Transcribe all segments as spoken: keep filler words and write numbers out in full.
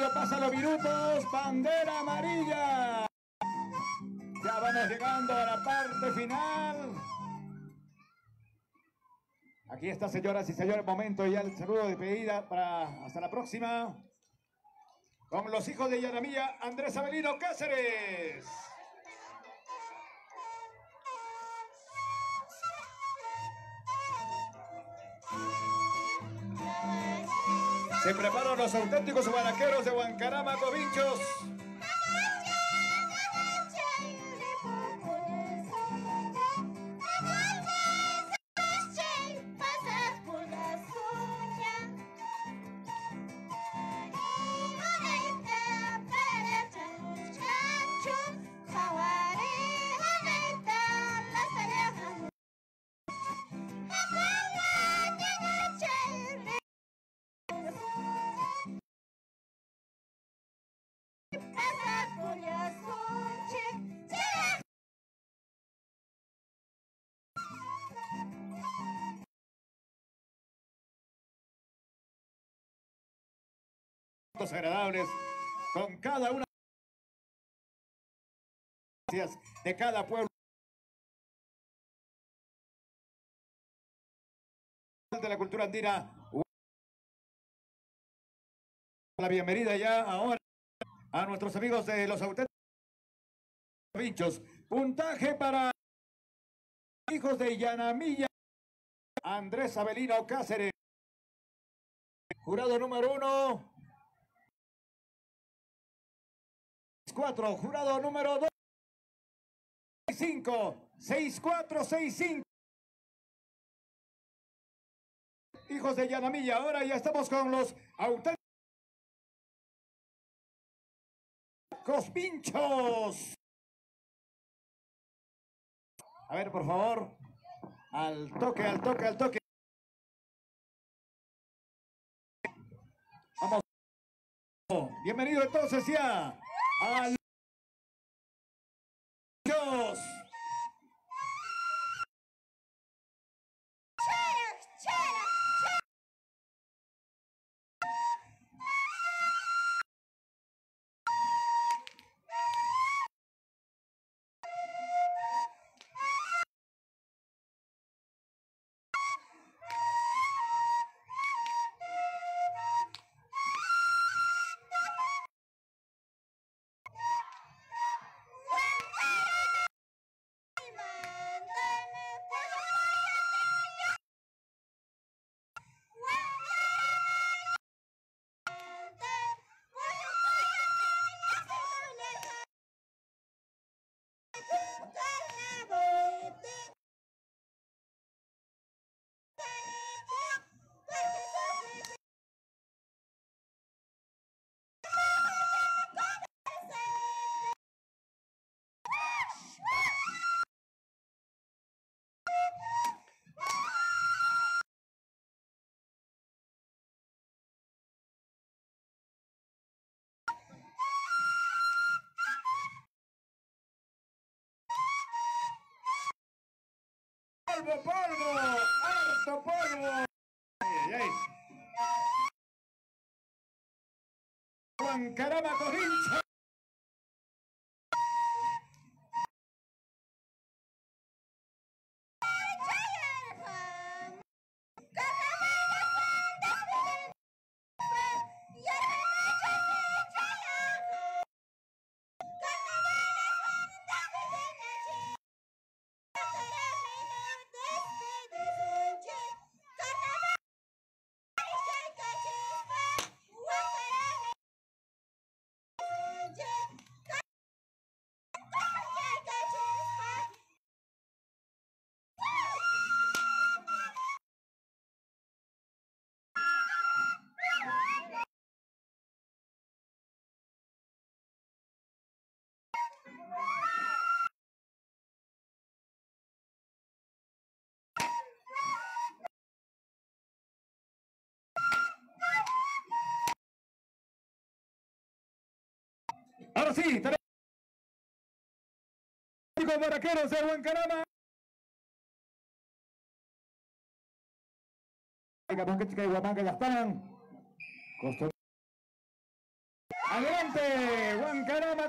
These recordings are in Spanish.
amarillo, pasan los minutos, bandera amarilla. Ya vamos llegando a la parte final. Aquí está, señoras y señores, momento ya el saludo de despedida para hasta la próxima. Con los hijos de Yanamilla, Andrés Avelino Cáceres. Se preparan los auténticos guaraqueros de Huancarama, Covinchos. Agradables con cada una de cada pueblo de la cultura andina. La bienvenida ya ahora a nuestros amigos de los auténticos pinchos. Puntaje para hijos de Yanamilla, Andrés Avelino Cáceres. Jurado número uno. cuatro, jurado número dos, cinco, seis, cuatro, seis, cinco. Hijos de Yanamilla, ahora ya estamos con los auténticos pinchos. A ver, por favor, al toque, al toque, al toque. Vamos. Bienvenido entonces ya al Dios. Polvo, polvo, harto polvo. Ay, ay, ay. Huancarama, Corincho. Ahora sí, tenemos los baraqueros de Huancarama. Chica y Huamanga ya están. Costo Adelante, Huancarama.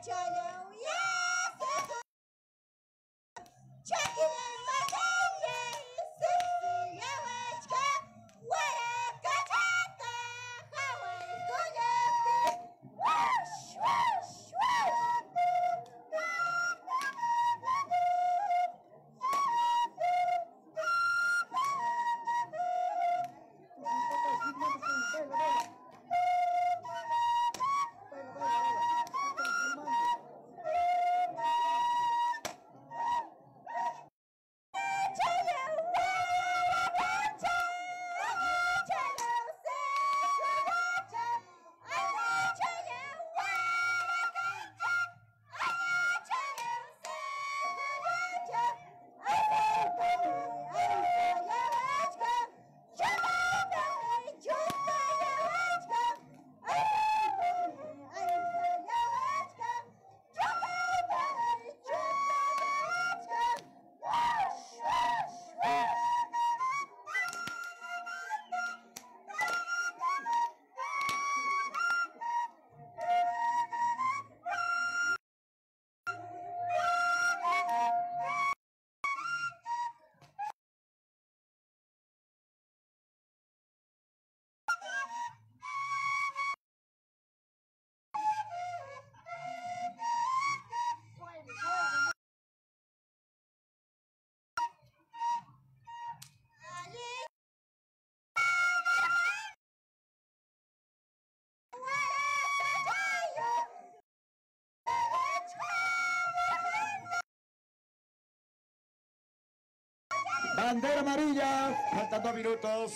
Bandera amarilla, faltan dos minutos.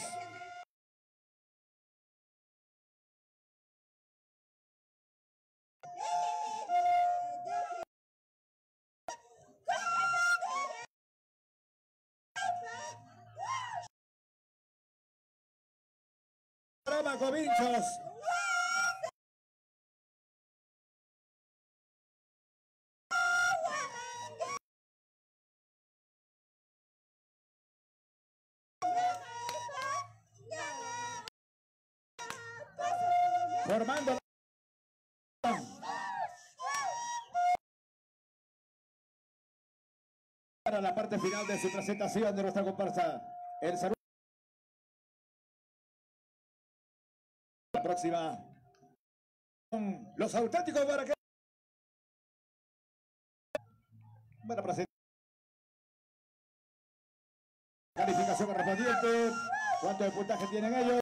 Brava, Covinchos. Formando para la parte final de su presentación de nuestra comparsa. El saludo. La próxima. Los auténticos Baraqueros. Buena presentación. Calificación correspondiente. ¿Cuánto de puntaje tienen ellos?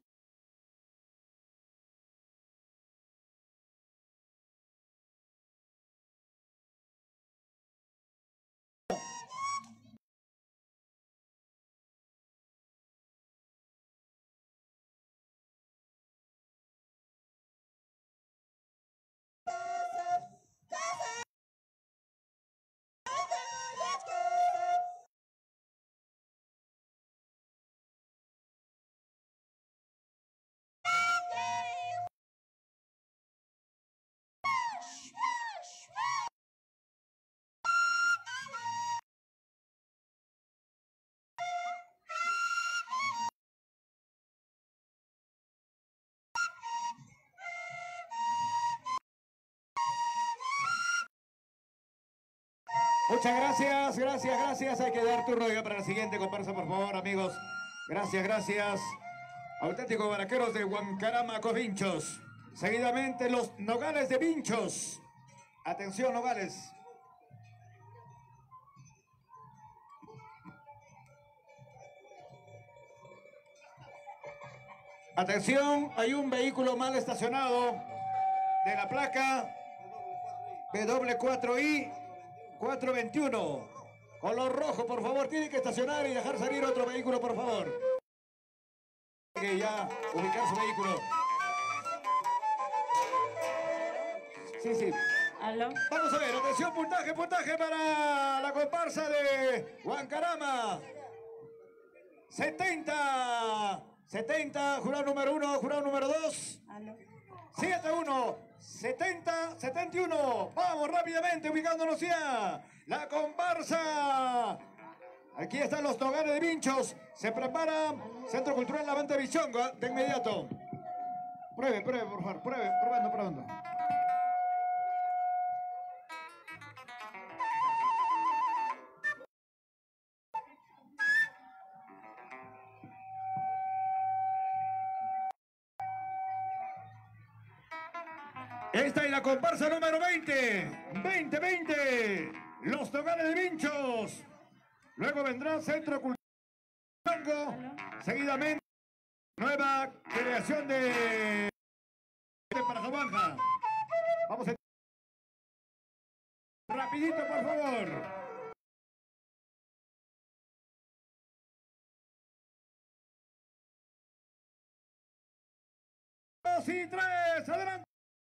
Muchas gracias, gracias, gracias. Hay que dar turno ya para la siguiente comparsa, por favor, amigos. Gracias, gracias. Auténticos baraqueros de Huancarama, Covinchos. Seguidamente los Nogales de Vinchos. Atención, Nogales. Atención, hay un vehículo mal estacionado de la placa B W cuatro I cuatro veintiuno. Color rojo, por favor, tiene que estacionar y dejar salir otro vehículo, por favor. Que ya ubicar su vehículo. Sí, sí. ¿Aló? Vamos a ver, atención, puntaje, puntaje para la comparsa de Huancarama. setenta, setenta, jurado número uno, jurado número dos. ¿Aló? siete uno, setenta, setenta y uno. Vamos rápidamente ubicándonos ya. La comparsa. Aquí están los Nogales de Vinchos. Se prepara Centro Cultural Lavante Bichongo. De inmediato. Pruebe, pruebe, por favor. Pruebe, probando, probando. Esta es la comparsa número veinte. veinte veinte. Los Nogales de Vinchos. Luego vendrá Centro Cultural. Seguidamente, nueva creación de, de Parajabanja. Vamos a... Rapidito, por favor. Dos y tres, adelante.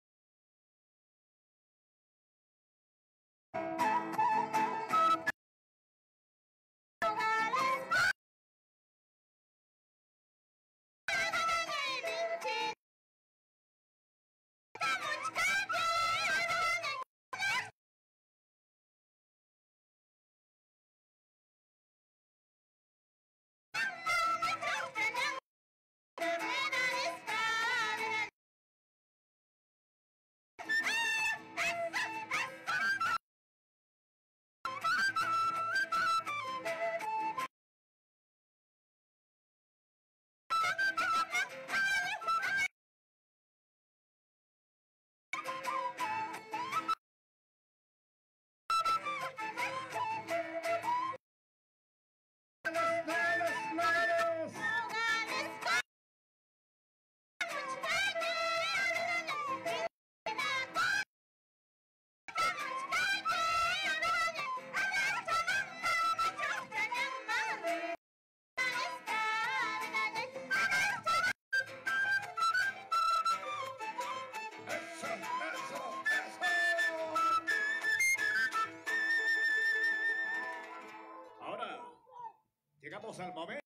Llegamos al momento.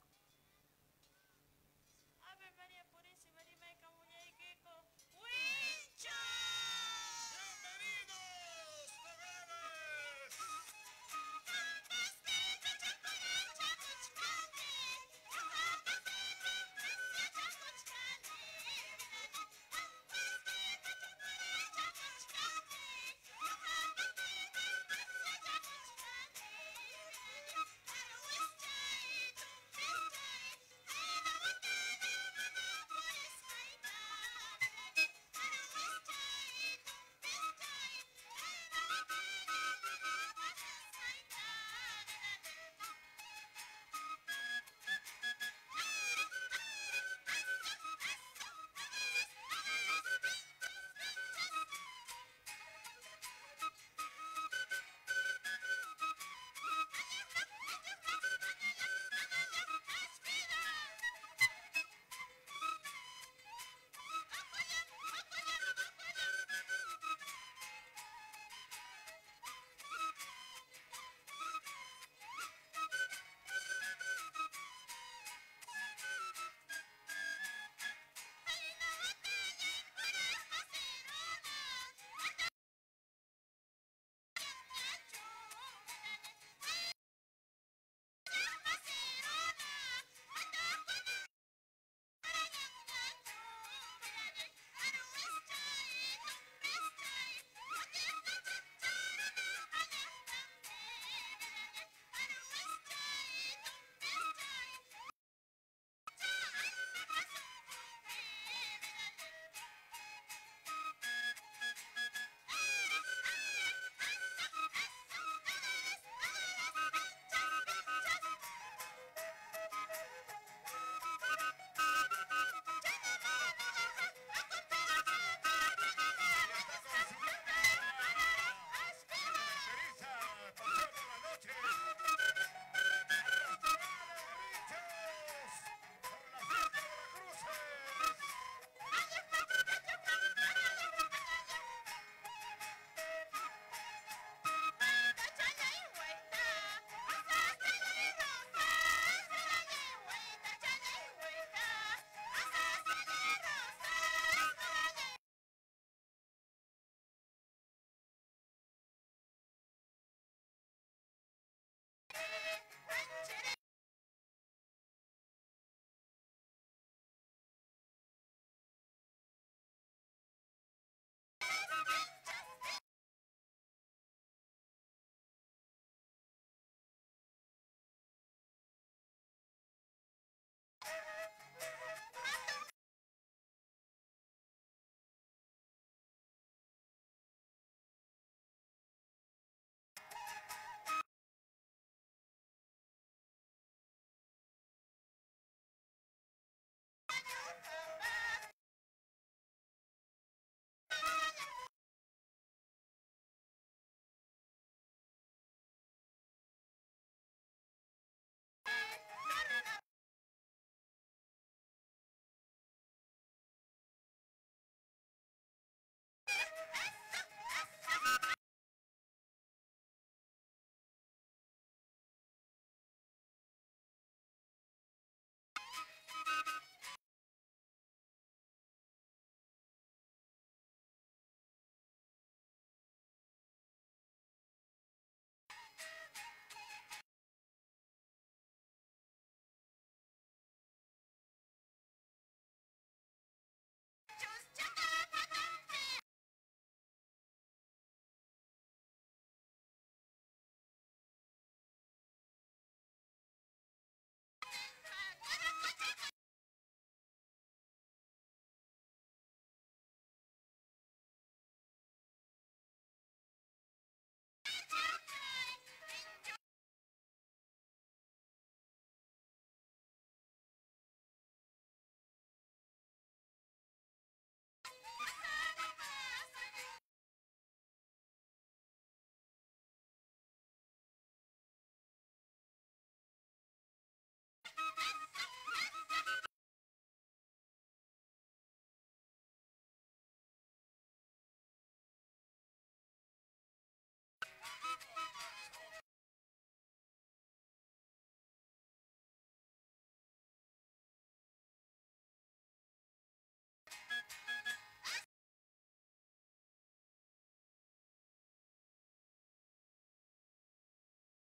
Ave María Purísima, dime que muñequico. ¡Wincho! ¡Bienvenidos, Nogales!